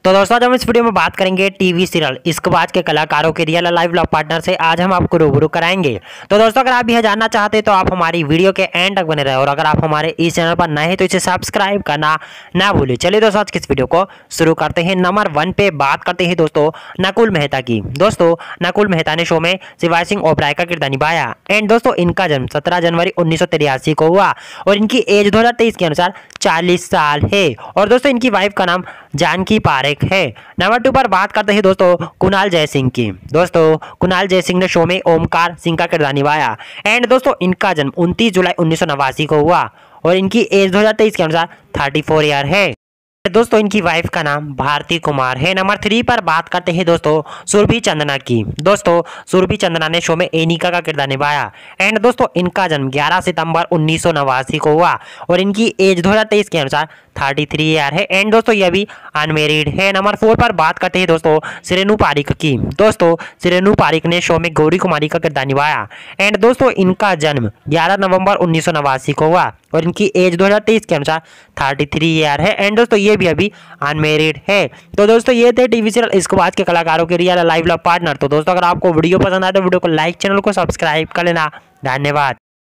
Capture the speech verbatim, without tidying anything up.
तो दोस्तों आज हम इस वीडियो में बात करेंगे टीवी सीरियल इश्कबाज के कलाकारों के रियल लाइव लव पार्टनर से आज हम आपको रूबरू कराएंगे। तो दोस्तों अगर आप यह जानना चाहते हैं तो आप हमारी वीडियो के एंड तक बने रहे और अगर आप हमारे इस चैनल पर नए हैं तो इसे सब्सक्राइब करना ना भूलिए। चलिए दोस्तों आज की इस वीडियो को शुरू करते हैं। नंबर वन पे बात करते हैं दोस्तों नकुल मेहता की। दोस्तों नकुल मेहता ने शो में शिवाजी सिंह ओबराय का किरदार निभाया एंड दोस्तों इनका जन्म सत्रह जनवरी उन्नीस सौ तिरासी को हुआ और इनकी एज दो हजार तेईस के अनुसार चालीस साल है और दोस्तों इनकी वाइफ का नाम जानकी पारेख है। नंबर टू पर बात करते हैं दोस्तों कुणाल जयसिंह की। दोस्तों कुणाल जयसिंह ने शो में ओमकार सिंह का किरदार निभाया एंड दोस्तों इनका जन्म उनतीस जुलाई उन्नीस सौ नवासी को हुआ और इनकी एज दो हजार तेईस के अनुसार थर्टी फोर ईयर है। दोस्तों इनकी वाइफ का नाम भारती कुमार है। नंबर थ्री पर बात करते हैं दोस्तों सुरभि चंदना की। दोस्तों सुरभि चंदना ने शो में एनिका का किरदार निभाया एंड दोस्तों इनका जन्म ग्यारह सितंबर उन्नीस सौ नवासी को हुआ और इनकी एज दो हजार तेईस के अनुसार थर्टी थ्री ईयर है एंड दोस्तों ये भी अनमेरिड है। नंबर फोर पर बात करते हैं दोस्तों श्रेणु पारिक की। दोस्तों श्रेणु पारिक ने शो में गौरी कुमारी का किरदार निभाया एंड दोस्तों इनका जन्म ग्यारह नवंबर उन्नीस सौ नवासी को हुआ और इनकी एज दो हजार तेईस के अनुसार थर्टी थ्री ईयर है एंड दोस्तों ये भी अभी अनमेरिड है। तो दोस्तों ये थे टीवी सीरियल इश्कबाज के कलाकारों के रियल लाइव लव पार्टनर। तो दोस्तों अगर आपको वीडियो पसंद आए तो वीडियो को लाइक, चैनल को सब्सक्राइब कर लेना। धन्यवाद।